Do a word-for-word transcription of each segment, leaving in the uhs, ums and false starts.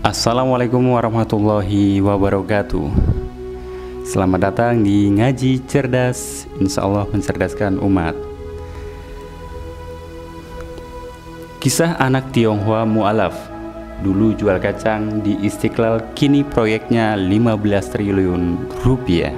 Assalamualaikum warahmatullahi wabarakatuh. Selamat datang di Ngaji Cerdas, insya Allah mencerdaskan umat. Kisah anak Tionghoa mu'alaf. Dulu jual kacang di Istiqlal, kini proyeknya lima belas triliun rupiah.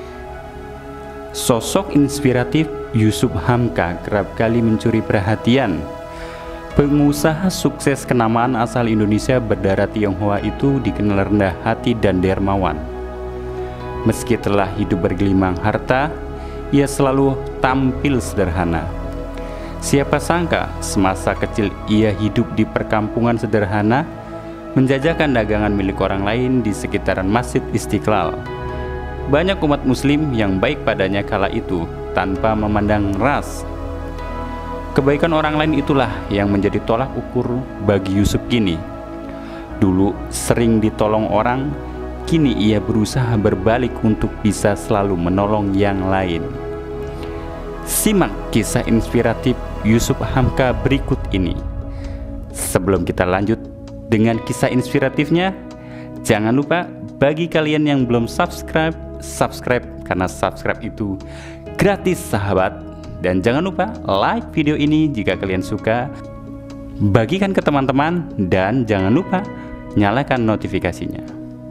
Sosok inspiratif Yusuf Hamka kerap kali mencuri perhatian. Pengusaha sukses kenamaan asal Indonesia berdarah Tionghoa itu dikenal rendah hati dan dermawan. Meski telah hidup bergelimang harta, ia selalu tampil sederhana. Siapa sangka semasa kecil ia hidup di perkampungan sederhana, menjajakan dagangan milik orang lain di sekitaran Masjid Istiqlal. Banyak umat muslim yang baik padanya kala itu tanpa memandang ras. Kebaikan orang lain itulah yang menjadi tolak ukur bagi Yusuf kini. Dulu sering ditolong orang, kini ia berusaha berbalik untuk bisa selalu menolong yang lain. Simak kisah inspiratif Yusuf Hamka berikut ini. Sebelum kita lanjut dengan kisah inspiratifnya, jangan lupa bagi kalian yang belum subscribe, subscribe karena subscribe itu gratis sahabat. Dan jangan lupa like video ini jika kalian suka, bagikan ke teman-teman, dan jangan lupa nyalakan notifikasinya.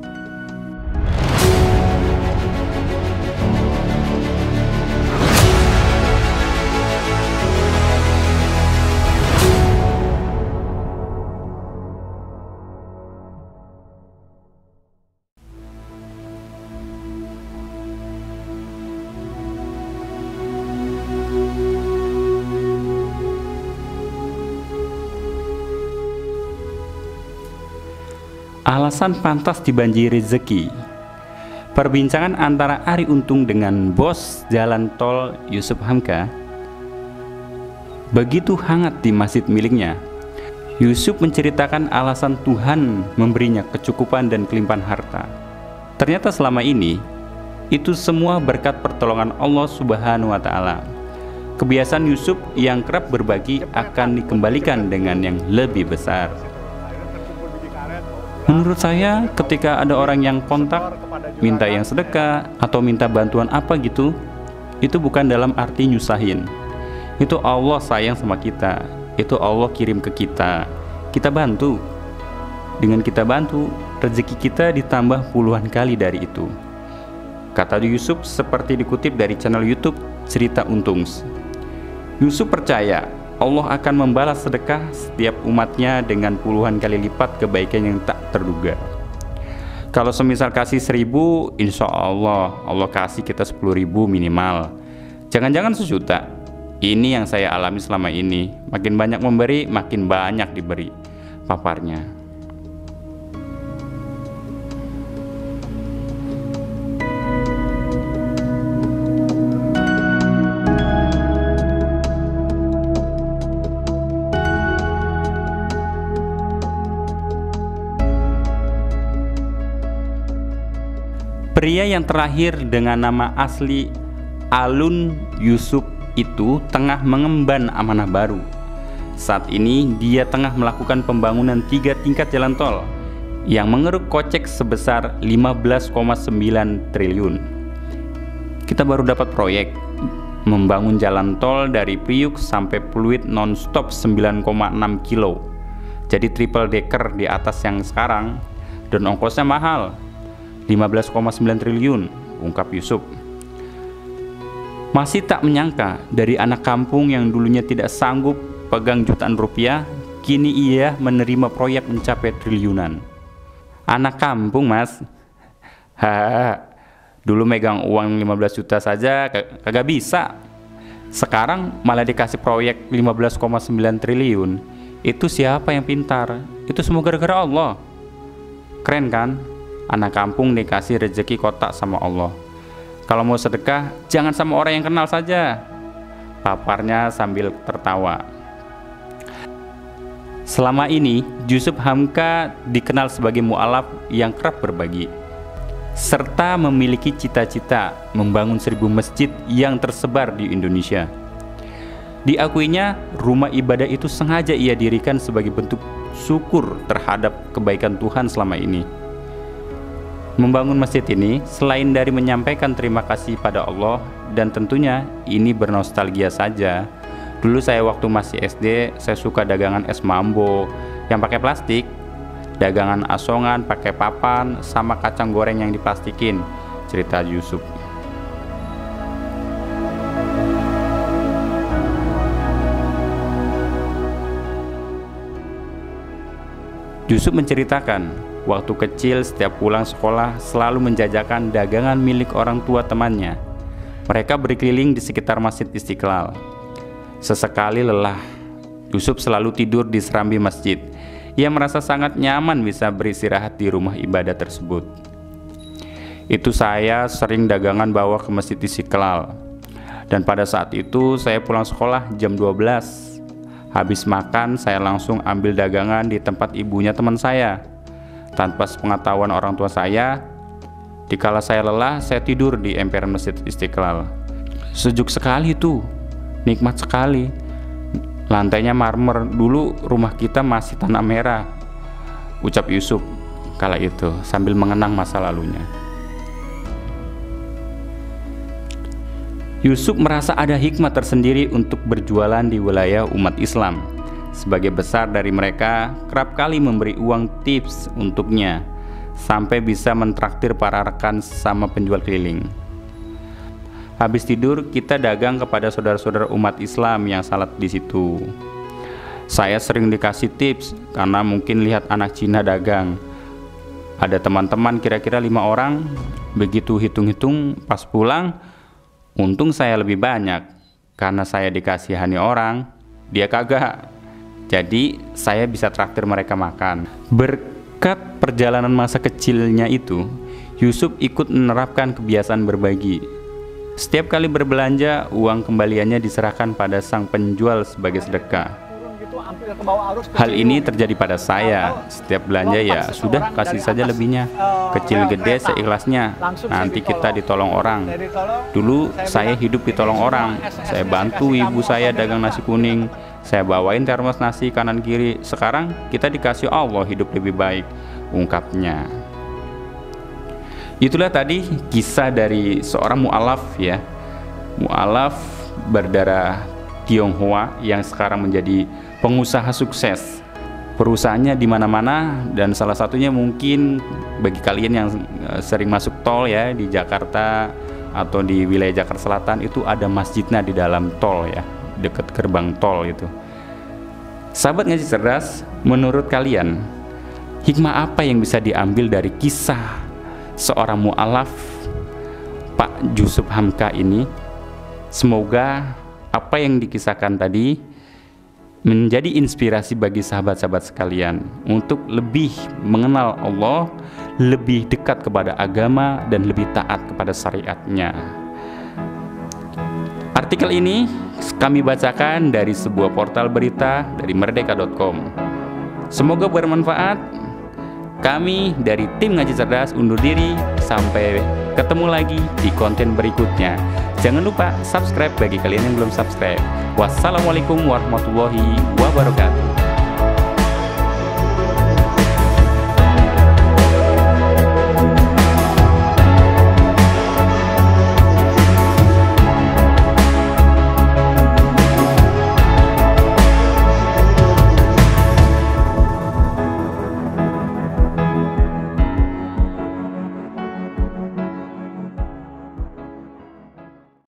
Alasan pantas dibanjiri rezeki. Perbincangan antara Ari Untung dengan bos jalan tol Yusuf Hamka begitu hangat di masjid miliknya. Yusuf menceritakan alasan Tuhan memberinya kecukupan dan kelimpahan harta. Ternyata selama ini itu semua berkat pertolongan Allah Subhanahu wa Ta'ala. Kebiasaan Yusuf yang kerap berbagi akan dikembalikan dengan yang lebih besar. Menurut saya, ketika ada orang yang kontak, minta yang sedekah, atau minta bantuan apa gitu, itu bukan dalam arti nyusahin. Itu Allah sayang sama kita, itu Allah kirim ke kita, kita bantu. Dengan kita bantu, rezeki kita ditambah puluhan kali dari itu. Kata Yusuf seperti dikutip dari channel YouTube Cerita Untungs. Yusuf percaya Allah akan membalas sedekah setiap umatnya dengan puluhan kali lipat kebaikan yang tak terduga. Kalau semisal kasih seribu, insya Allah Allah kasih kita sepuluh ribu minimal. Jangan-jangan sejuta. Ini yang saya alami selama ini. Makin banyak memberi, makin banyak diberi, paparnya. Pria yang terakhir dengan nama asli Alun Yusuf itu tengah mengemban amanah baru. Saat ini dia tengah melakukan pembangunan tiga tingkat jalan tol yang mengeruk kocek sebesar lima belas koma sembilan triliun. Kita baru dapat proyek membangun jalan tol dari Priuk sampai Pluit nonstop sembilan koma enam kilo. Jadi triple decker di atas yang sekarang, dan ongkosnya mahal, lima belas koma sembilan triliun, ungkap Yusuf. Masih tak menyangka dari anak kampung yang dulunya tidak sanggup pegang jutaan rupiah, kini ia menerima proyek mencapai triliunan. Anak kampung, mas? Hahaha, dulu megang uang lima belas juta saja kagak bisa. Sekarang malah dikasih proyek lima belas koma sembilan triliun. Itu siapa yang pintar? Itu semua gara-gara Allah. Keren kan? Anak kampung dikasih rezeki kotak sama Allah. Kalau mau sedekah, jangan sama orang yang kenal saja, paparnya sambil tertawa. Selama ini, Yusuf Hamka dikenal sebagai mu'alaf yang kerap berbagi, serta memiliki cita-cita membangun seribu masjid yang tersebar di Indonesia. Diakuinya, rumah ibadah itu sengaja ia dirikan sebagai bentuk syukur terhadap kebaikan Tuhan selama ini. Membangun masjid ini selain dari menyampaikan terima kasih pada Allah, dan tentunya ini bernostalgia saja. Dulu saya waktu masih S D, saya suka dagangan es mambo yang pakai plastik, dagangan asongan pakai papan, sama kacang goreng yang diplastikin. Cerita Yusuf. Yusuf menceritakan, waktu kecil setiap pulang sekolah selalu menjajakan dagangan milik orang tua temannya. Mereka berkeliling di sekitar Masjid Istiqlal. Sesekali lelah, Yusuf selalu tidur di serambi masjid. Ia merasa sangat nyaman bisa beristirahat di rumah ibadah tersebut. Itu saya sering dagangan bawa ke Masjid Istiqlal. Dan pada saat itu saya pulang sekolah jam dua belas. Habis makan, saya langsung ambil dagangan di tempat ibunya teman saya. Tanpa sepengetahuan orang tua saya, dikala saya lelah, saya tidur di emperan Masjid Istiqlal. Sejuk sekali tuh, nikmat sekali. Lantainya marmer, dulu rumah kita masih tanah merah, ucap Yusuf kala itu sambil mengenang masa lalunya. Yusuf merasa ada hikmah tersendiri untuk berjualan di wilayah umat Islam. Sebagai besar dari mereka, kerap kali memberi uang tips untuknya, sampai bisa mentraktir para rekan sesama penjual keliling. Habis tidur, kita dagang kepada saudara-saudara umat Islam yang salat di situ. Saya sering dikasih tips karena mungkin lihat anak Cina dagang. Ada teman-teman kira-kira lima orang, begitu hitung-hitung pas pulang, untung saya lebih banyak, karena saya dikasihani orang, dia kagak. Jadi saya bisa traktir mereka makan. Berkat perjalanan masa kecilnya itu, Yusuf ikut menerapkan kebiasaan berbagi. Setiap kali berbelanja, uang kembaliannya diserahkan pada sang penjual sebagai sedekah. Hal ini terjadi pada saya. Setiap belanja ya sudah, kasih saja lebihnya, kecil gede seikhlasnya, nanti kita ditolong orang. Dulu saya hidup ditolong orang. Saya bantu ibu saya dagang nasi kuning, saya bawain termos nasi kanan kiri. Sekarang kita dikasih Allah hidup lebih baik, ungkapnya. Itulah tadi kisah dari seorang mu'alaf ya, mu'alaf berdarah Tionghoa yang sekarang menjadi pengusaha sukses. Perusahaannya di mana-mana, dan salah satunya mungkin bagi kalian yang sering masuk tol ya di Jakarta atau di wilayah Jakarta Selatan, itu ada masjidnya di dalam tol ya, dekat gerbang tol itu. Sahabat Ngaji Cerdas, menurut kalian hikmah apa yang bisa diambil dari kisah seorang mu'alaf Pak Yusuf Hamka ini? Semoga apa yang dikisahkan tadi menjadi inspirasi bagi sahabat-sahabat sekalian untuk lebih mengenal Allah, lebih dekat kepada agama, dan lebih taat kepada syariatnya. Artikel ini kami bacakan dari sebuah portal berita dari merdeka dot com. Semoga bermanfaat. Kami dari tim Ngaji Cerdas undur diri, sampai ketemu lagi di konten berikutnya. Jangan lupa subscribe bagi kalian yang belum subscribe. Wassalamualaikum warahmatullahi wabarakatuh.